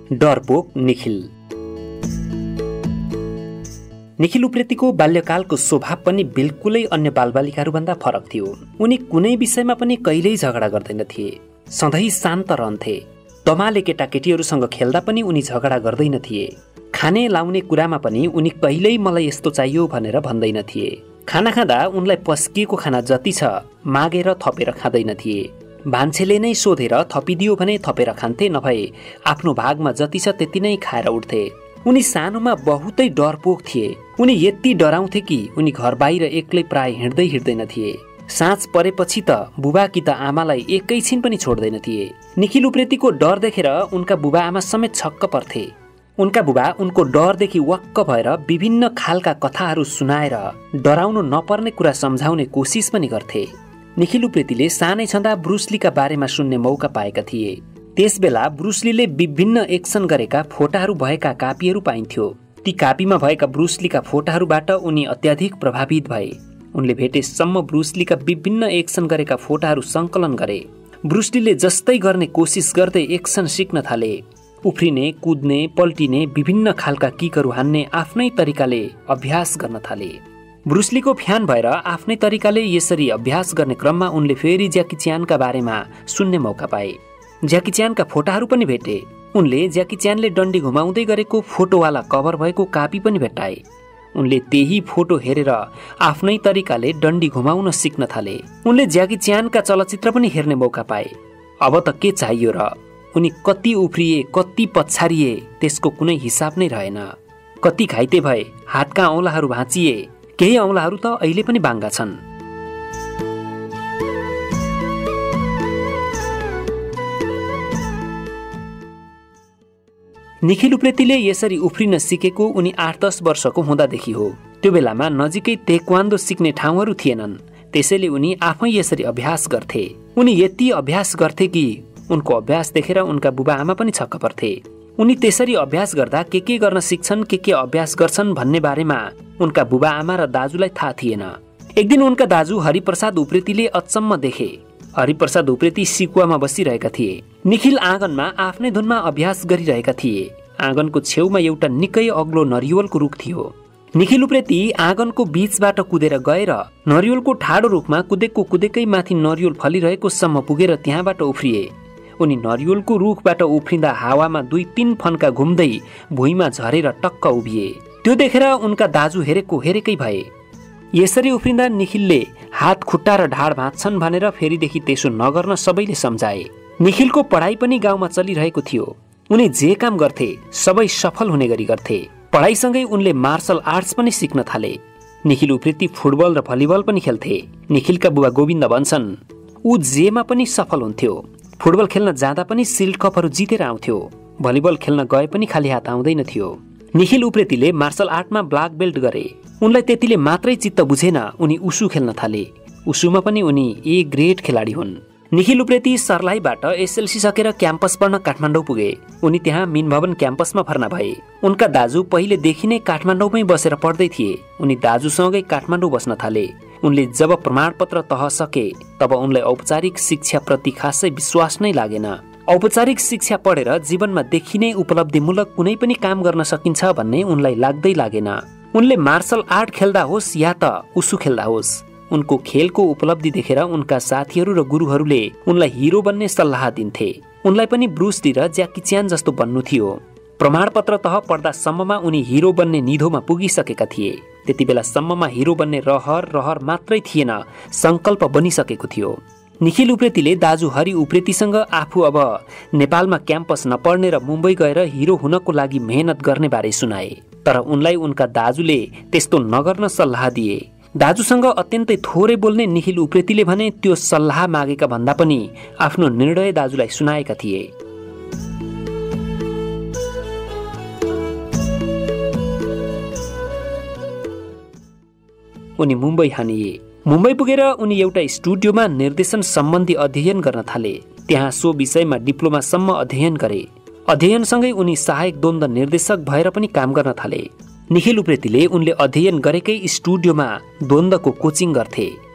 डरपोक निखिल। निखिल उप्रेतीको बाल्यकालको स्वभाव पनि बिल्कुलै अन्य बालबालिकाहरूभन्दा फरक थियो। उनी कुनै विषयमा पनि कहिल्यै झगडा गर्दैनथे, सधैँ शान्त रहन्थे। तमाले केटाकेटीहरूसँग खेल्दा पनि उनी झगडा गर्दैनथिए। खाने लाउने कुरामा पनि उनी कहिल्यै मलाई यस्तो चाहियो भनेर भन्दैनथिए। खाना खाँदा उनलाई पस्किएको खाना जति छ मागेर थपेर खाँदैनथिए। मान्छेले नै सोधेर थपिदियो भने थपेर खान्थे, नभए आफ्नो भागमा जति छ त्यति नै खाएर उठ्थे। उनी सानोमा बहुतै डरपोक थिए। उनी यति डराउँथे कि उनी घर बाहिर एक्लै प्राय हिँड्दैनथिए। साँझ परेपछि त बुबा कि त आमालाई एकैछिन पनि छोड्दैनथिए। निखिल उप्रेतीको डर देखेर उनका बुबा आमा समेत छक्क पर्थे। उनका बुबा उनको डरदेखि वाक्क भएर विभिन्न खालका कथाहरू सुनाएर डराउनु नपर्ने कुरा सम्झाउने कोसिस पनि गर्थे। निखिल उप्रेतीले सानै छँदा ब्रुसलीका बारेमा सुन्ने मौका पाएका थिए। त्यसबेला ब्रुसलीले विभिन्न एक्सन गरेका फोटाहरू भएका कापीहरू पाइन्थ्यो। ती कापीमा भएका ब्रुसलीका फोटाहरूबाट उनी अत्याधिक प्रभावित भए। उनले भेटेसम्म ब्रुसलीका विभिन्न एक्सन गरेका फोटाहरू सङ्कलन गरे। ब्रुसलीले जस्तै गर्ने कोसिस गर्दै एक्सन सिक्न थाले। उफ्रिने, कुद्ने, पल्टिने, विभिन्न खालका किकहरू हान्ने आफ्नै तरिकाले अभ्यास गर्न थाले। ब्रुसलीको फ्यान भएर आफ्नै तरिकाले यसरी अभ्यास गर्ने क्रममा उनले फेरि ज्याकी च्यानका बारेमा सुन्ने मौका पाए। ज्याकी च्यानका फोटाहरू पनि भेटे। उनले ज्याकी च्यानले डन्डी घुमाउँदै गरेको फोटोवाला कभर भएको कापी पनि भेटाए। उनले त्यही फोटो हेरेर आफ्नै तरिकाले डन्डी घुमाउन सिक्न थाले। उनले ज्याकी च्यानका चलचित्र पनि हेर्ने मौका पाए। अब त के चाहियो र? उनी कति उफ्रिए, कति पछारिए त्यसको कुनै हिसाब नै रहेन। कति घाइते भए, हातका औँलाहरू भाँचिए, केही औँलाहरू त अहिले पनि बाङ्गा छन्। निखिल उप्रेतीले यसरी उफ्रिन सिकेको उनी 8-10 वर्षको हुँदादेखि हो। त्यो बेलामा नजिकै तेक्वान्दो सिक्ने ठाउँहरू थिएनन्, त्यसैले उनी आफै यसरी अभ्यास गर्थे। उनी यति अभ्यास गर्थे कि उनको अभ्यास देखेर उनका बुबा आमा पनि छक्क पर्थे। उनी त्यसरी अभ्यास गर्दा के गर्न सिक्छन्, के अभ्यास गर्छन् भन्ने बारेमा उनका बुबा आमा र दाजुलाई थाहा थिएन। एक दिन उनका दाजु हरिप्रसाद उप्रेतीले अचम्म देखे। हरिप्रसाद उप्रेती सिकुवामा बसिरहेका थिए। निखिल आँगनमा आफ्नै धुनमा अभ्यास गरिरहेका थिए। आँगनको छेउमा एउटा निकै अग्लो नरिवलको रुख थियो। निखिल उप्रेती आँगनको बीचबाट कुदेर गएर नरिवलको ठाडो रुखमा कुदेकै माथि नरिवल फलिरहेको सम्म पुगेर त्यहाँबाट उफ्रिए। उनी नरिवलको रुखबाट उफ्रिँदा हावामा 2-3 फन्का घुम्दै भुइँमा झरेर टक्क उभिए। त्यो देखेर उनका दाजु हेरेकै भए। यसरी उफ्रिँदा निखिलले हात खुट्टा र ढाड भाँच्छन् भनेर फेरिदेखि त्यसो नगर्न सबैले सम्झाए। निखिलको पढाइ पनि गाउँमा चलिरहेको थियो। उनी जे काम गर्थे सबै सफल हुने गरी गर्थे। पढाइसँगै उनले मार्शल आर्ट्स पनि सिक्न थाले। निखिल उप्रेती फुटबल र भलिबल पनि खेल्थे। निखिलका बुबा गोविन्द भन्छन् ऊ जेमा पनि सफल हुन्थ्यो। फुटबल खेल्न जाँदा पनि सिल्ड कपहरू जितेर आउँथ्यो। भलिबल खेल्न गए पनि खाली हात आउँदैन थियो। निखिल उप्रेतीले मार्शल आर्टमा ब्ल्याक बेल्ट गरे। उनलाई त्यतिले मात्रै चित्त बुझेन, उनी उसु खेल्न थाले। उसुमा पनि उनी ए ग्रेड खेलाडी हुन्। निखिल उप्रेती सर्लाहीबाट एसएलसी सकेर क्याम्पस पढ्न काठमाडौँ पुगे। उनी त्यहाँ मिन भवन क्याम्पसमा भर्ना भए। उनका दाजु पहिलेदेखि नै काठमाडौँमै बसेर पढ्दै थिए। उनी दाजुसँगै काठमाडौँ बस्न थाले। उनले जब प्रमाणपत्र तह सके तब उनलाई औपचारिक शिक्षा प्रति खासै विश्वास नै लागेन। औपचारिक शिक्षा पढेर जीवनमा देखिने उपलब्धिमूलक कुनै पनि काम गर्न सकिन्छ भन्ने उनलाई लाग्दै लागेन। उनले मार्शल आर्ट खेल्दा होस् या त उसु खेल्दा होस्, उनको खेलको उपलब्धि देखेर उनका साथीहरू र गुरुहरूले उनलाई हिरो बन्ने सल्लाह दिन्थे। उनलाई पनि ब्रुस ली र ज्याकी च्यान जस्तो बन्नु थियो। प्रमाणपत्र तह पढ्दासम्ममा उनी हिरो बन्ने निधोमा पुगिसकेका थिए। त्यति बेलासम्ममा हिरो बन्ने रहर मात्रै थिएन, संकल्प बनिसकेको थियो। निखिल उप्रेतीले दाजु हरि उप्रेतीसँग आफू अब नेपालमा क्याम्पस नपढ्ने र मुम्बई गएर हिरो हुनको लागि मेहनत गर्ने बारे सुनाए। तर उनलाई उनका दाजुले त्यस्तो नगर्न सल्लाह दिए। दाजुसँग अत्यन्तै थोरै बोल्ने निखिल उप्रेतीले भने त्यो सल्लाह मागेका भन्दा पनि आफ्नो निर्णय दाजुलाई सुनाएका थिए। उनी मुम्बई हानिए। मुम्बई पुगेर उनी एउटा स्टुडियोमा निर्देशन सम्बन्धी अध्ययन गर्न थाले। त्यहाँ सो विषयमा डिप्लोमासम्म अध्ययन गरे। अध्ययनसँगै उनी सहायक द्वन्द निर्देशक भएर पनि काम गर्न थाले। निखिल उप्रेतीले उनले अध्ययन गरेकै स्टुडियोमा द्वन्द्वको कोचिङ गर्थे।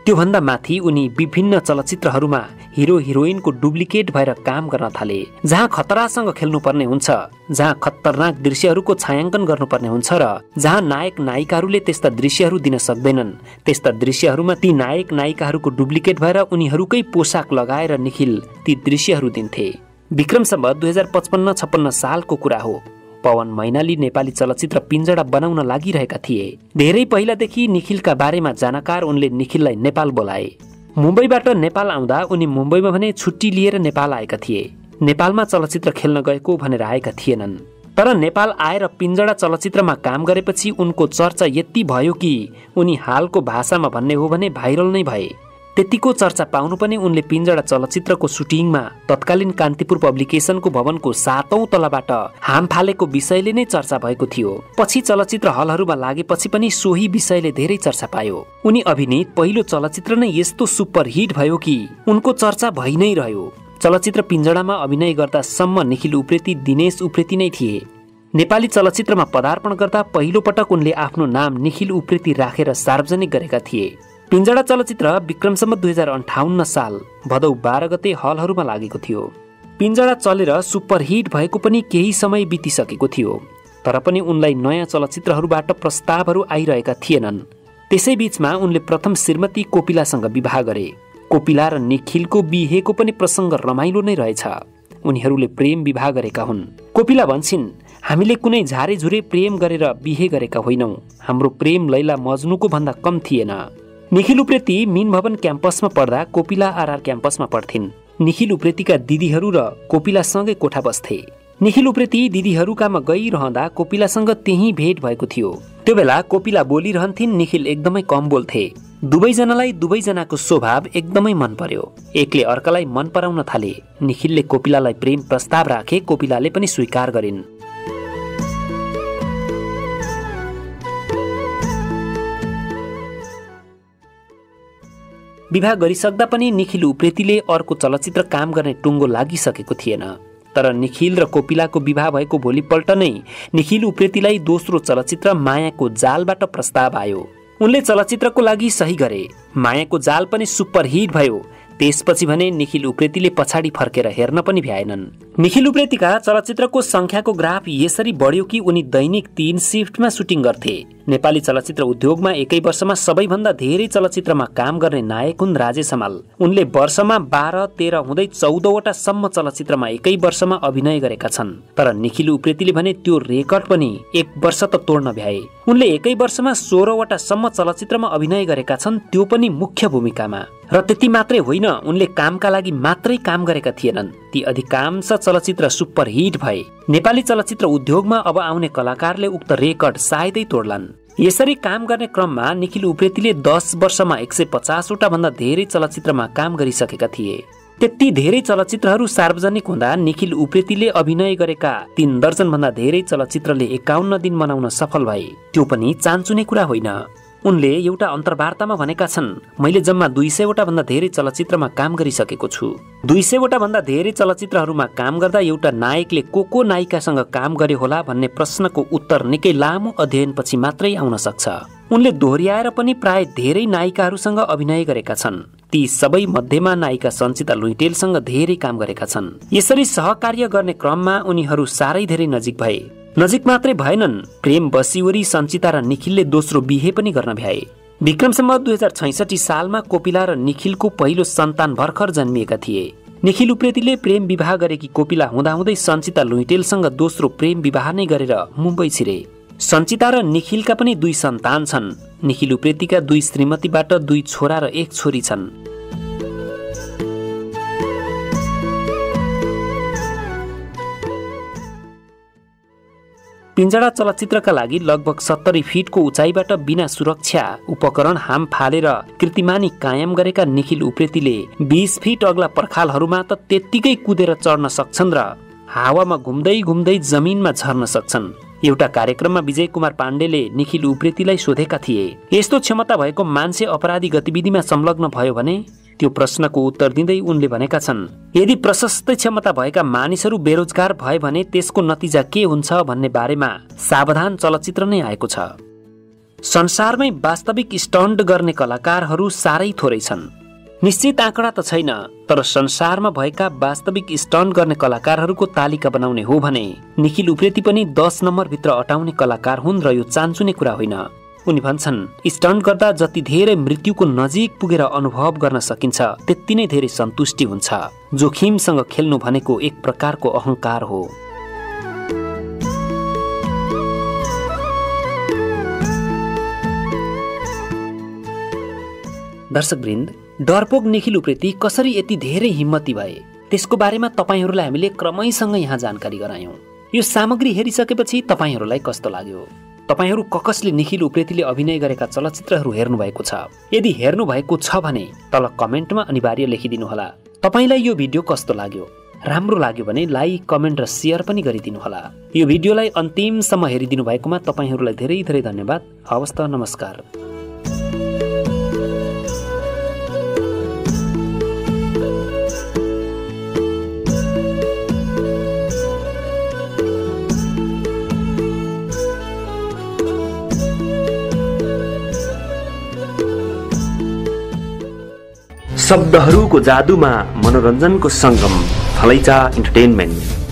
त्योभन्दा माथि उनी विभिन्न चलचित्रहरूमा हिरो हिरोइनको डुप्लिकेट भएर काम गर्न थाले, जहाँ खतरासँग खेल्नुपर्ने हुन्छ, जहाँ खतरनाक दृश्यहरूको छायाङ्कन गर्नुपर्ने हुन्छ र जहाँ नायक नायिकाहरूले त्यस्ता दृश्यहरू दिन सक्दैनन्, त्यस्ता दृश्यहरूमा ती नायक नायिकाहरूको डुप्लिकेट भएर उनीहरूकै पोसाक लगाएर निखिल ती दृश्यहरू दिन्थे। विक्रम सम्वत 2055-56 सालको कुरा हो। पवन मैनाली नेपाली चलचित्र पिञ्जडा बनाउन लागिरहेका थिए। धेरै पहिलादेखि निखिलका बारेमा जानकार उनले निखिललाई नेपाल बोलाए। मुम्बईबाट नेपाल आउँदा उनी मुम्बईमा भने छुट्टी लिएर नेपाल आएका थिए। नेपालमा चलचित्र खेल्न गएको भनेर आएका थिएनन्। तर नेपाल आएर पिञ्जडा चलचित्रमा काम गरेपछि उनको चर्चा यति भयो कि उनी हालको भाषामा भन्ने हो भने भाइरल नै भए। त्यतिको चर्चा पाउनु पनि उनले पिञ्जडा चलचित्रको सुटिङमा तत्कालीन कान्तिपुर पब्लिकेसनको भवनको 7औं तलाबाट हाम फालेको विषयले नै चर्चा भएको थियो। पछि चलचित्र हलहरूमा लागेपछि पनि सोही विषयले धेरै चर्चा पायो। उनी अभिनीत पहिलो चलचित्र नै यस्तो सुपर हिट भयो कि उनको चर्चा भइ नै रह्यो। चलचित्र पिञ्जडामा अभिनय गर्दा सम्म निखिल उप्रेती दिनेश उप्रेती नै थिए। नेपाली चलचित्रमा पदार्पण गर्दा पहिलो पटक उनले आफ्नो नाम निखिल उप्रेती राखेर सार्वजनिक गरेका थिए। पिञ्जडा चलचित्र विक्रम सम्वत 2058 साल भदौ 12 गते हलहरूमा लागेको थियो। पिञ्जडा चलेर सुपर हिट भएको पनि केही समय बितिसकेको थियो, तर पनि उनलाई नयाँ चलचित्रहरूबाट प्रस्तावहरू आइरहेका थिएनन्। त्यसै बीचमा उनले प्रथम श्रीमती कोपिलासँग विवाह गरे। कोपिला र निखिलको बिहेको पनि प्रसङ्ग रमाइलो नै रहेछ। उनीहरूले प्रेम विवाह गरेका हुन्। कोपिला भन्छिन्, हामीले कुनै झारेझुरे प्रेम गरेर बिहे गरेका होइनौं। हाम्रो प्रेम लैला मजनुको भन्दा कम थिएन। निखिल उप्रेती मीन भवन क्याम्पसमा पढ्दा कोपिला आरआर क्याम्पसमा पढ्थिन्। निखिल उप्रेतीका दिदीहरू र कोपिलासँगै कोठा बस्थे। निखिल उप्रेती दिदीहरूकामा गइरहँदा कोपिलासँग त्यही भेट भएको थियो। त्यो बेला कोपिला बोलिरहन्थिन्, निखिल एकदमै कम बोल्थे। दुवैजनालाई दुवैजनाको स्वभाव एकदमै मन पर्यो। एकले अर्कालाई मन पराउन थाले। निखिलले कोपिलालाई प्रेम प्रस्ताव राखे, कोपिलाले पनि स्वीकार गरिन्। विवाह गरिसक्दा पनि निखिल उप्रेतीले अर्को चलचित्र काम गर्ने टुङ्गो लागिसकेको थिएन। तर निखिल र कोपिलाको विवाह भएको भोलिपल्ट नै निखिल उप्रेतीलाई दोस्रो चलचित्र मायाको जालबाट प्रस्ताव आयो। उनले चलचित्रको लागि सही गरे। मायाको जाल पनि सुपर हिट भयो। त्यसपछि भने निखिल उप्रेतीले पछाडि फर्केर हेर्न पनि भ्याएनन्। निखिल उप्रेतीका चलचित्रको संख्याको ग्राफ यसरी बढ्यो कि उनी दैनिक 3 शिफ्टमा सुटिङ गर्थे। नेपाली चलचित्र उद्योगमा एकै वर्षमा सबैभन्दा धेरै चलचित्रमा काम गर्ने नायक हुन् राजेश हमाल। उनले वर्षमा 12, 13 हुँदै 14 वटा सम्म चलचित्रमा एकै वर्षमा अभिनय गरेका छन्। तर निखिल उप्रेतीले भने त्यो रेकर्ड पनि एक वर्ष त तोड्न भ्याए। उनले एकै वर्षमा 16 वटा सम्म चलचित्रमा अभिनय गरेका छन्, त्यो पनि मुख्य भूमिकामा। र त्यति मात्रै होइन, उनले कामका लागि मात्रै काम गरेका थिएनन्। ती अधिकांश चलचित्र सुपर हिट भए। नेपाली चलचित्र उद्योगमा अब आउने कलाकारले उक्त रेकर्ड सायदै तोड्लान्। यसरी काम गर्ने क्रममा निखिल उप्रेतीले 10 वर्षमा 150 वटा भन्दा धेरै चलचित्रमा काम गरिसकेका थिए। त्यति धेरै चलचित्रहरू सार्वजनिक हुँदा निखिल उप्रेतीले अभिनय गरेका 3 दर्जन भन्दा धेरै चलचित्रले 51 दिन मनाउन सफल भए। त्यो पनि चान्चुने कुरा होइन। उनले एउटा अन्तर्वार्तामा भनेका छन्, मैले जम्मा 200 वटा भन्दा धेरै चलचित्रमा काम गरिसकेको छु। 200 वटा भन्दा धेरै चलचित्रहरूमा काम गर्दा एउटा नायकले को नायिकासँग काम गर्यो होला भन्ने प्रश्नको उत्तर निकै लामो अध्ययनपछि मात्रै आउन सक्छ। उनले दोहोर्याएर पनि प्राय धेरै नायिकाहरूसँग अभिनय गरेका छन्। ती सबै मध्येमा नायिका सञ्चिता लुइटेलसँग धेरै काम गरेका छन्। यसरी सहकार्य गर्ने क्रममा उनीहरू साह्रै धेरै नजिक भए। नजिक मात्रै भएनन्, प्रेम बसिवरी सञ्चिता र निखिलले दोस्रो बिहे पनि गर्न भ्याए। विक्रम सम्वत 2066 सालमा कोपिला र निखिलको पहिलो सन्तान भर्खर जन्मिएका थिए। निखिल उप्रेतीले प्रेम विवाह गरेकी कोपिला हुँदाहुँदै सञ्चिता लुइटेलसँग दोस्रो प्रेम विवाह नै गरेर मुम्बई छिरे। सञ्चिता र निखिलका पनि 2 सन्तान छन्। निखिल उप्रेतीका 2 श्रीमतीबाट 2 छोरा र 1 छोरी छन्। पिञ्जडा चलचित्रका लागि लगभग 70 फिटको उचाइबाट बिना सुरक्षा उपकरण हाम फालेर कीर्तिमानी कायम गरेका निखिल उप्रेतीले 20 फिट अग्ला पर्खालहरूमा त त्यत्तिकै कुदेर चढ्न सक्छन् र हावामा घुम्दै घुम्दै जमिनमा झर्न सक्छन्। एउटा कार्यक्रममा विजय कुमार पाण्डेले निखिल उप्रेतीलाई सोधेका थिए, यस्तो क्षमता भएको मान्छे अपराधी गतिविधिमा संलग्न भयो भने? त्यो प्रश्नको उत्तर दिँदै उनले भनेका छन्, यदि प्रशस्त क्षमता भएका मानिसहरू बेरोजगार भए भने त्यसको नतिजा के हुन्छ भन्ने बारेमा सावधान चलचित्र नै आएको छ। संसारमै वास्तविक स्टन्ट गर्ने कलाकारहरू साह्रै थोरै छन्। निश्चित आँकडा त छैन, तर संसारमा भएका वास्तविक स्टन्ट गर्ने कलाकारहरूको तालिका बनाउने हो भने निखिल उप्रेती पनि 10 नम्बरभित्र अटाउने कलाकार हुन् र यो चान्चुने कुरा होइन। उनी भन्छन्, स्टन्ट गर्दा जति धेरै मृत्युको नजिक पुगेर अनुभव गर्न सकिन्छ त्यति नै धेरै सन्तुष्टि हुन्छ। जोखिमसँग खेल्नु भनेको एक प्रकारको अहंकार हो। दर्शकवृन्द, डरपोक निखिल उप्रेती कसरी यति धेरै हिम्मती भए त्यसको बारेमा तपाईहरूलाई हामीले क्रमैसँग यहाँ जानकारी गरायौं। यो सामग्री हेरिसकेपछि तपाईहरूलाई कस्तो लाग्यो? तपाईहरू कसले निखिल उप्रेतीले अभिनय गरेका चलचित्रहरू हेर्नु भएको छ? यदि हेर्नु भएको छ भने तल कमेन्टमा अनिवार्य लेखिदिनुहोला। तपाईलाई यो भिडियो कस्तो लाग्यो? राम्रो लाग्यो भने लाइक, कमेन्ट र शेयर पनि गरिदिनुहोला। यो भिडियोलाई अन्तिमसम्म हेरिदिनु भएकोमा तपाईहरूलाई धेरै धेरै धन्यवाद। हवस् त, नमस्कार। शब्दहरूको जादुमा मनोरञ्जनको सङ्गम, थलैचा इन्टरटेनमेन्ट।